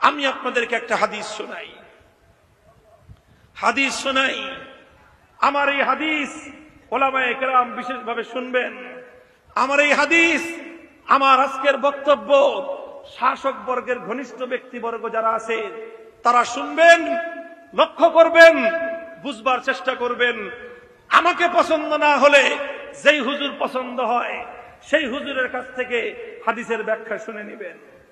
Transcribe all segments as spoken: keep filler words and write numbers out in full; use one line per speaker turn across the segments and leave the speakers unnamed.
আমি আপনাদেরকে একটা হাদিস শোনাই হাদিস শোনাই আমার এই হাদিস ওলামায়ে কেরাম বিশেষভাবে শুনবেন। আমার এই হাদিস, আমার আজকের বক্তব্য শাসক বর্গের ঘনিষ্ঠ ব্যক্তিবর্গ যারা আছে তারা শুনবেন, লক্ষ্য করবেন, বুঝবার চেষ্টা করবেন। আমাকে পছন্দ না হলে যেই হুজুর পছন্দ হয় সেই হুজুরের কাছ থেকে হাদিসের ব্যাখ্যা শুনে নেবেন।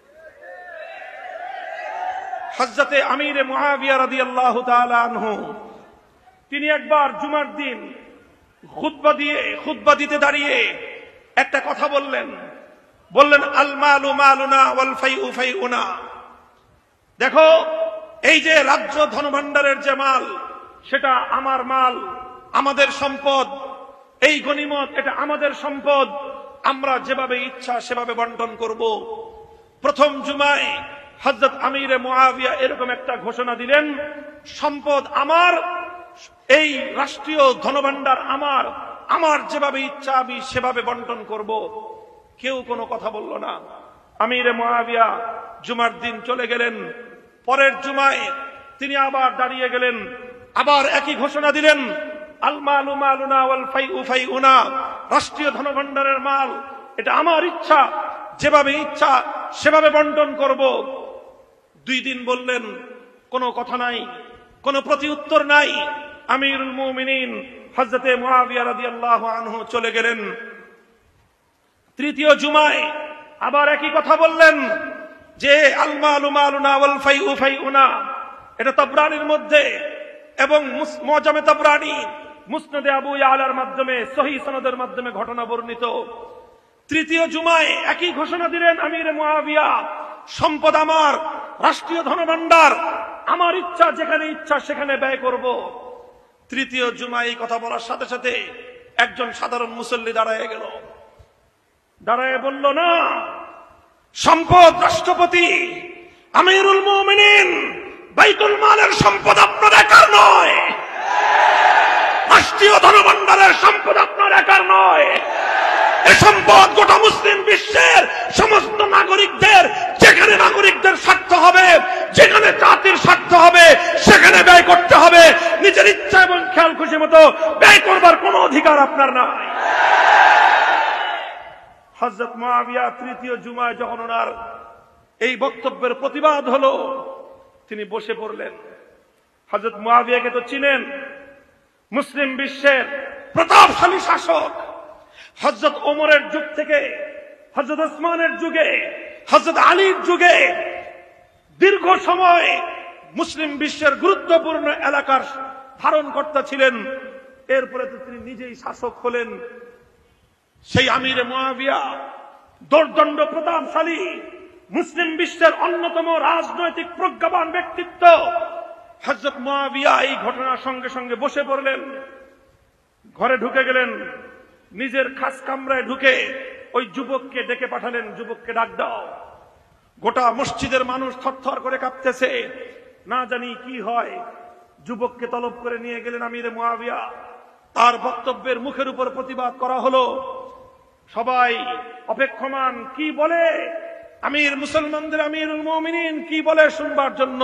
হযরতে আমিরে মুআবিয়া রাদিয়াল্লাহু তাআলা আনহু তিনি একবার জুমার দিন খুতবা দিয়ে খুতবা দিতে দাঁড়িয়ে একটা কথা বললেন। বললেন, আল মালু মালুনা ওয়াল ফাইউ ফাইউনা। দেখো, এই যে রাজ্য ধনভাণ্ডারের যে মাল, সেটা আমার মাল, আমাদের সম্পদ। এই গনিমত, এটা আমাদের সম্পদ। আমরা যেভাবে ইচ্ছা সেভাবে বন্টন করব। প্রথম জুমায় হযরত আমিরে মুআবিয়া এরকম একটা ঘোষণা দিলেন, সম্পদ আমার, এই রাষ্ট্রীয় ধনভাণ্ডার আমার, আমার যেভাবে ইচ্ছা আমি সেভাবে বন্টন করব। কেউ কোনো কথা বলল না। আমিরে মুআবিয়া জুমার দিন চলে গেলেন। পরের জুমায় তিনি আবার দাঁড়িয়ে গেলেন, আবার একই ঘোষণা দিলেন, আল মালু মালুনা ওয়াল ফাইউ ফাইউনা। রাষ্ট্রীয় ধনভাণ্ডারের মাল, এটা আমার ইচ্ছা, যেভাবে ইচ্ছা সেভাবে বন্টন করব। দুই দিন বললেন, কোনো কথা নাই, কোনো প্রতি উত্তর নাই। আমিরুল মুমিনিন হযরতে মুআবিয়া রাদিয়াল্লাহু আনহু চলে গেলেন। তৃতীয় জুমায় আবার একই কথা বললেন যে আল মালু মালুনা ওয়াল ফাইউ ফাইউনা। এটা তাবরানির মধ্যে এবং মুআজামে তাবরানি, মুসনাদে আবু ইয়ালার মাধ্যমে, সহিহ সনদের মাধ্যমে ঘটনা বর্ণিত। তৃতীয় জুমায় একই ঘোষণা দিলেন আমিরে মুআবিয়া, সম্পদ আমার, রাষ্ট্রীয় ধনভাণ্ডার আমার, ইচ্ছা যেখানে ইচ্ছা সেখানে ব্যয় করব। তৃতীয় জুমায় এই কথা বলার সাথে সাথে একজন সাধারণ মুসল্লি দাঁড়ায় গেল, দাঁড়ায় বলল, না, সম্পদ রাষ্ট্রপতি আমিরুল মুমিনিন বাইতুল মালের সম্পদ আপনার একার নয়, রাষ্ট্রীয় ধনভাণ্ডারের সম্পদ আপনার একার নয়। এ সম্পদ গোটা মুসলিম বিশ্বের সমস্ত নাগরিকদের। যেখানে নাগরিকদের স্বার্থ হবে, যেখানে জাতির স্বার্থ হবে, সেখানে ব্যয় করতে হবে। নিজের ইচ্ছা এবং খেয়াল খুশি মতো ব্যয় করবার কোনো অধিকার আপনার নাই। হযরত মুআবিয়া তৃতীয় জুমায় যখন ওনার এই বক্তব্যের প্রতিবাদ হলো, তিনি বসে পড়লেন। হযরত মুআবিয়াকে তো চিনেন, মুসলিম বিশ্বের প্রতাপশালী শাসক। হযরত ওমরের যুগ থেকে, হযরত ওসমানের যুগে, হযরত আলীর যুগে দীর্ঘ সময় মুসলিম বিশ্বের গুরুত্বপূর্ণ এলাকার ধারণকর্তা ছিলেন। এরপরে তো তিনি নিজেই শাসক হলেন। সেই আমিরে মুআবিয়া দোর্দণ্ড প্রতাপশালী, মুসলিম বিশ্বের অন্যতম রাজনৈতিক প্রজ্ঞাবান ব্যক্তিত্ব। হযরত মুআবিয়া এই ঘটনার সঙ্গে সঙ্গে বসে পড়লেন, ঘরে ঢুকে গেলেন, নিজের খাস কামরায় ঢুকে ওই যুবককে ডেকে পাঠালেন, যুবককে ডাক দাও। গোটা মসজিদের মানুষ থরথর করে কাঁপতেছে, না জানি কি হয়। যুবককে তলব করে নিয়ে গেলেন আমিরে মুআবিয়া। তার বক্তব্যের মুখের উপর প্রতিবাদ করা হলো। সবাই অপেক্ষমান, কি বলে আমির, মুসলমানদের আমিরুল মুমিনিন কি বলে শুনবার জন্য।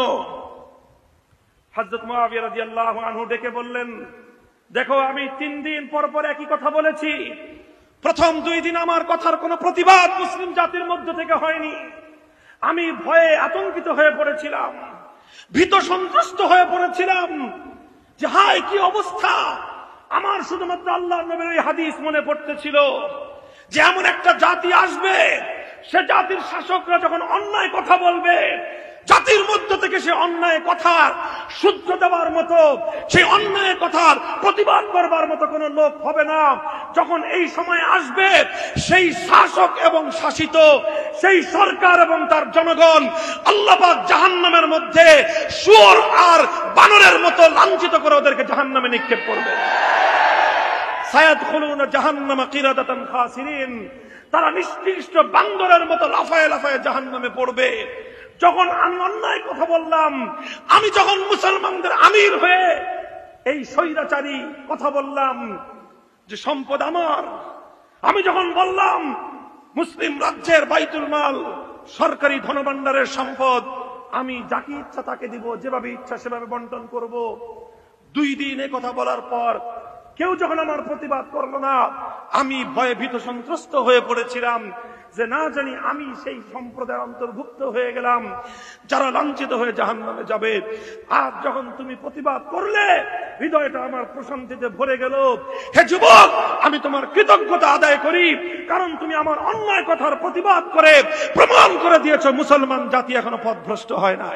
হযরত মুআবিয়া রাদিয়াল্লাহু আনহু ডেকে বললেন, দেখো, আমি তিন দিন পর পর একই কথা বলেছি। প্রথম দুই দিন আমার কথার কোনো প্রতিবাদ মুসলিম জাতির মধ্য থেকে হয়নি। আমি ভয়ে আতঙ্কিত হয়ে পড়েছিলাম, ভীত সন্ত্রস্ত হয়ে পড়েছিলাম যে হায় কি অবস্থা। আমার শুধুমাত্র আল্লাহর নবীর এই হাদিস মনে পড়তেছিল যে এমন একটা জাতি আসবে, সে জাতির শাসকরা যখন অন্যায় কথা বলবে, জাতির মধ্য থেকে সে অন্যায় কথার শুদ্ধ দেওয়ার মতো, সেই অন্যায় কথার প্রতিবাদ করবার মতো কোন লোক হবে না। যখন এই সময় আসবে, সেই শাসক এবং শাসিত, সেই সরকার এবং তার জনগণ আল্লাহ পাক জাহান্নামের মধ্যে শুয়োর আর বানরের মতো লাঞ্ছিত করে ওদেরকে জাহান্নামে নিক্ষেপ করবে। সায়াদখুলুনা জাহান্নামা কিরাদাতান খাসিরিন, তারা নিষ্কৃষ্ট বান্দরের মতো লাফায়ে লাফায়ে জাহান্নামে পড়বে। যখন আমি অন্যায় কথা বললাম, আমি যখন মুসলমানদের আমির হয়ে এই স্বৈরাচারী কথা বললাম যে সম্পদ আমার, আমি যখন বললাম মুসলিম রাজ্যের বাইতুল মাল, সরকারি ধনভাণ্ডারের সম্পদ আমি যাকে ইচ্ছা তাকে দিব, যেভাবে ইচ্ছা সেভাবে বন্টন করব। দুই দিন এ কথা বলার পর কেউ যখন আমার প্রতিবাদ করলো না, আমি ভয়ে ভীত সন্ত্রস্ত হয়ে পড়েছিলাম যে না জানি আমি সেই সম্প্রদায়ের অন্তর্ভুক্ত হয়ে গেলাম যারা লাঞ্ছিত হয়ে জাহান্নামে যাবে। আজ যখন তুমি প্রতিবাদ করলে হৃদয়টা আমার প্রশান্তিতে ভরে গেল। হে যুবক, আমি তোমার কৃতজ্ঞতা আদায় করি, কারণ তুমি আমার অন্যায় কথার প্রতিবাদ করে প্রমাণ করে দিয়েছ মুসলমান জাতি এখনো পথভ্রষ্ট হয় নাই।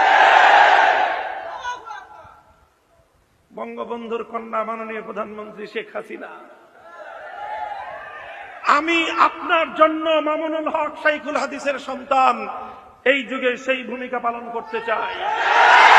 বঙ্গবন্ধুর কন্যা মাননীয় প্রধানমন্ত্রী শেখ হাসিনা, আমি আপনার জন্য মামুনুল হক শাইখুল হাদিসের সন্তান এই যুগে সেই ভূমিকা পালন করতে চাই।